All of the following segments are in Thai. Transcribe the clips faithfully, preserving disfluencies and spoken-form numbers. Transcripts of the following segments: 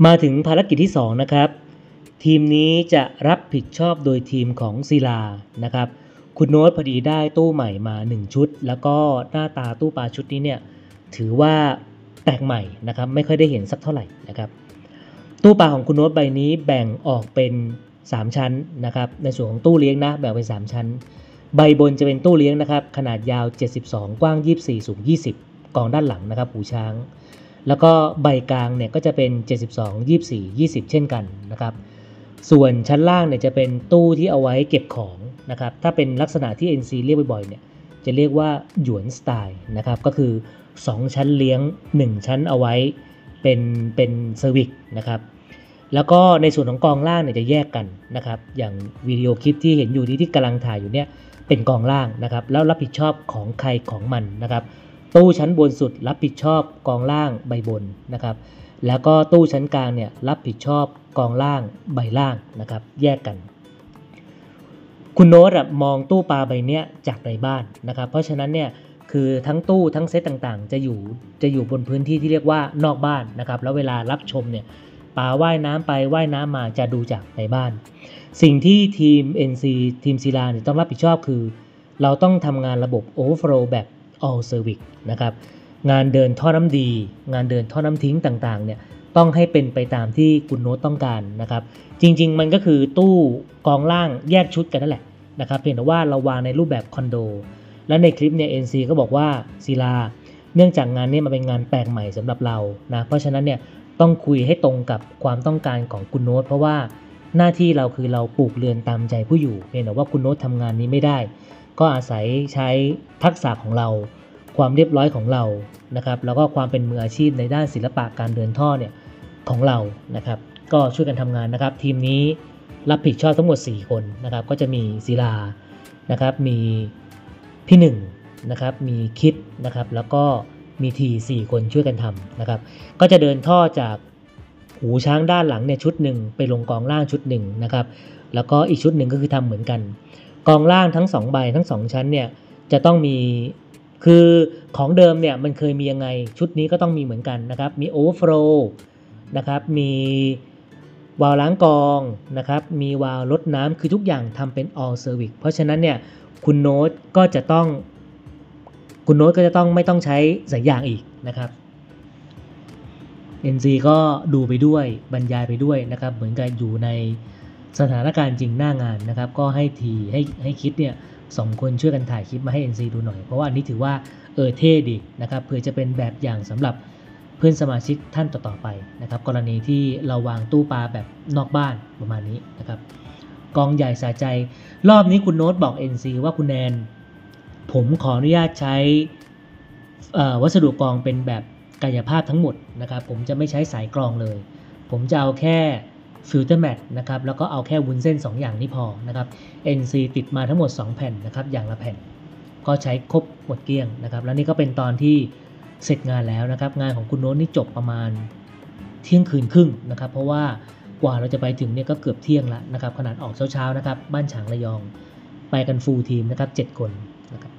มาถึงภารกิจที่สองนะครับทีมนี้จะรับผิดชอบโดยทีมของศิลานะครับคุณโน้ตพอดีได้ตู้ใหม่มาหนึ่งชุดแล้วก็หน้าตาตู้ปลาชุดนี้เนี่ยถือว่าแปลกใหม่นะครับไม่ค่อยได้เห็นสักเท่าไหร่นะครับตู้ปลาของคุณโน้ตใบนี้แบ่งออกเป็นสามชั้นนะครับในส่วนของตู้เลี้ยงนะแบ่งเป็นสามชั้นใบบนจะเป็นตู้เลี้ยงนะครับขนาดยาวเจ็ดสิบสองกว้างยี่สิบสี่สูงยี่สิบกองด้านหลังนะครับหูช้างแล้วก็ใบกลางเนี่ยก็จะเป็นเจ็ดสิบสอง ยี่สิบสี่ ยี่สิบเช่นกันนะครับส่วนชั้นล่างเนี่ยจะเป็นตู้ที่เอาไว้เก็บของนะครับถ้าเป็นลักษณะที่ เอ็น ซี เรียกบ่อยๆเนี่ยจะเรียกว่าหยวนสไตล์นะครับก็คือสองชั้นเลี้ยงหนึ่งชั้นเอาไว้เป็นเป็นเซอร์วิสนะครับแล้วก็ในส่วนของกองล่างเนี่ยจะแยกกันนะครับอย่างวิดีโอคลิปที่เห็นอยู่ที่ที่กำลังถ่ายอยู่เนี่ยเป็นกองล่างนะครับแล้วรับผิดชอบของใครของมันนะครับตู้ชั้นบนสุดรับผิดชอบกองล่างใบบนนะครับแล้วก็ตู้ชั้นกลางเนี่ยรับผิดชอบกองล่างใบล่างนะครับแยกกันคุณโน้ตมองตู้ปลาใบนี้จากในบ้านนะครับเพราะฉะนั้นเนี่ยคือทั้งตู้ทั้งเซตต่างๆจะอยู่จะอยู่บนพื้นที่ที่เรียกว่านอกบ้านนะครับแล้วเวลารับชมเนี่ยปลาว่ายน้ำไปว่ายน้ำมาจะดูจากในบ้านสิ่งที่ทีม เอ็น ซี ทีมศิลาเนี่ยต้องรับผิดชอบคือเราต้องทำงานระบบ Overflow แบบ All Service นะครับงานเดินท่อน้ำดีงานเดินท่อน้ำทิ้งต่างๆเนี่ยต้องให้เป็นไปตามที่คุณโน้ตต้องการนะครับจริงๆมันก็คือตู้กองล่างแยกชุดกันนั่นแหละนะครับเพียงแต่ว่าเราวางในรูปแบบคอนโดและในคลิปเนี่ย เอ็น ซี ก็บอกว่าศิลาเนื่องจากงานนี้มันเป็นงานแปลกใหม่สำหรับเรานะเพราะฉะนั้นเนี่ยต้องคุยให้ตรงกับความต้องการของคุณโน้ตเพราะว่าหน้าที่เราคือเราปลูกเรือนตามใจผู้อยู่เพียงแต่ว่าคุณโน้ตทำงานนี้ไม่ได้ก็อาศัยใช้ทักษะของเราความเรียบร้อยของเรานะครับแล้วก็ความเป็นมืออาชีพในด้านศิลปะการเดินท่อเนี่ยของเรานะครับก็ช่วยกันทำงานนะครับทีมนี้รับผิดชอบทั้งหมดสี่คนนะครับก็จะมีศิลานะครับมีพี่หนึ่งนะครับมีคิดนะครับแล้วก็มีทีสี่คนช่วยกันทำนะครับก็จะเดินท่อจากหูช้างด้านหลังเนี่ยชุดหนึ่งไปลงกองล่างชุดหนึ่งนะครับแล้วก็อีกชุดหนึ่งก็คือทำเหมือนกันกองล่างทั้งสองใบทั้งสองชั้นเนี่ยจะต้องมีคือของเดิมเนี่ยมันเคยมียังไงชุดนี้ก็ต้องมีเหมือนกันนะครับมีโอเวอร์โฟลว์นะครับมีวาล์วล้างกองนะครับมีวาล์วลดน้ำคือทุกอย่างทำเป็น all service เพราะฉะนั้นเนี่ยคุณโน้ตก็จะต้องคุณโน้ตก็จะต้องไม่ต้องใช้สายยางอีกนะครับ เอ็น ซี ก็ดูไปด้วยบรรยายไปด้วยนะครับเหมือนกับอยู่ในสถานการณ์จริงหน้างานนะครับก็ให้ทีให้ให้คิดเนี่ยสองคนช่วยกันถ่ายคลิปมาให้ เอ็น ซี ดูหน่อยเพราะว่าอันนี้ถือว่าเออเท่ดีนะครับเพื่อจะเป็นแบบอย่างสำหรับเพื่อนสมาชิกท่านต่อๆไปนะครับกรณีที่เราวางตู้ปลาแบบนอกบ้านประมาณนี้นะครับกองใหญ่สะใจรอบนี้คุณโน้ตบอก เอ็น ซี ว่าคุณแนนผมขออนุญาตใช้วัสดุกรองเป็นแบบกายภาพทั้งหมดนะครับผมจะไม่ใช้สายกรองเลยผมจะเอาแค่ฟิลเตอร์แมทนะครับแล้วก็เอาแค่วุ้นเส้นสองอย่างนี้พอนะครับ เอ็น ซี ติดมาทั้งหมดสองแผ่นนะครับอย่างละแผ่นก็ใช้ครบหมดเกลี้ยงนะครับแล้วนี่ก็เป็นตอนที่เสร็จงานแล้วนะครับงานของคุณโน้ตนี่จบประมาณเที่ยงคืนครึ่งนะครับเพราะว่ากว่าเราจะไปถึงเนี่ยก็เกือบเที่ยงแล้วนะครับขนาดออกเช้าๆนะครับบ้านฉางระยองไปกันฟูลทีมนะครับเจ็ดคนนะครับ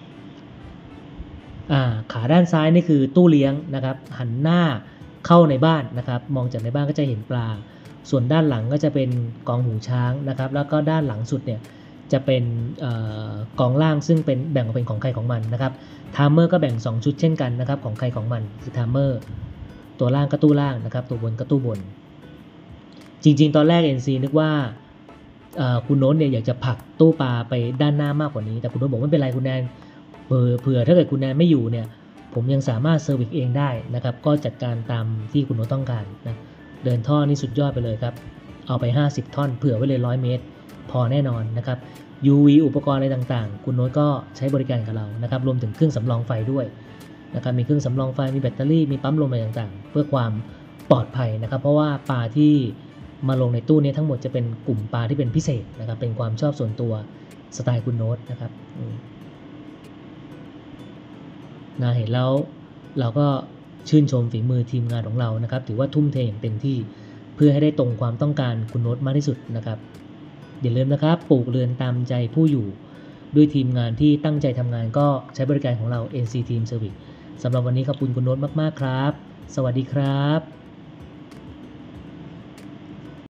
ขาด้านซ้ายนี่คือตู้เลี้ยงนะครับหันหน้าเข้าในบ้านนะครับมองจากในบ้านก็จะเห็นปลาส่วนด้านหลังก็จะเป็นกองหูช้างนะครับแล้วก็ด้านหลังสุดเนี่ยจะเป็นกองล่างซึ่งเป็นแบ่งออกเป็นของใครของมันนะครับไทม์เมอร์ก็แบ่งสองชุดเช่นกันนะครับของใครของมันคือไทม์เมอร์ตัวล่างก็ตู้ล่างนะครับตัวบนก็ตู้บนจริงๆตอนแรก เอ็น ซี นึกว่าคุณโน้ตเนี่ยอยากจะผลักตู้ปลาไปด้านหน้ามากกว่านี้แต่คุณโน้ตบอกไม่เป็นไรคุณแนนเผื่อถ้าเกิดคุณแนนไม่อยู่เนี่ยผมยังสามารถเซอร์วิสเองได้นะครับก็จัดการตามที่คุณโน้ตต้องการนะเดินท่อนี่สุดยอดไปเลยครับเอาไปห้าสิบท่อนเผื่อไว้เลยหนึ่งร้อยเมตรพอแน่นอนนะครับ ยู วี อุปกรณ์อะไรต่างๆคุณโน้ตก็ใช้บริการกับเรานะครับรวมถึงเครื่องสำรองไฟด้วยนะครับมีเครื่องสำรองไฟมีแบตเตอรี่มีปั๊มลมอะไรต่างๆเพื่อความปลอดภัยนะครับเพราะว่าปลาที่มาลงในตู้นี้ทั้งหมดจะเป็นกลุ่มปลาที่เป็นพิเศษนะครับเป็นความชอบส่วนตัวสไตล์คุณโน้ตนะครับน่าเห็นแล้วเราก็ชื่นชมฝีมือทีมงานของเรานะครับถือว่าทุ่มเทอย่างเต็มที่เพื่อให้ได้ตรงความต้องการคุณโน้ตมากที่สุดนะครับอย่าลืมนะครับปลูกเรือนตามใจผู้อยู่ด้วยทีมงานที่ตั้งใจทำงานก็ใช้บริการของเรา เอ็น ซี Team Service สำหรับวันนี้ขอบคุณคุณโน้ตมากๆครับสวัสดีครับ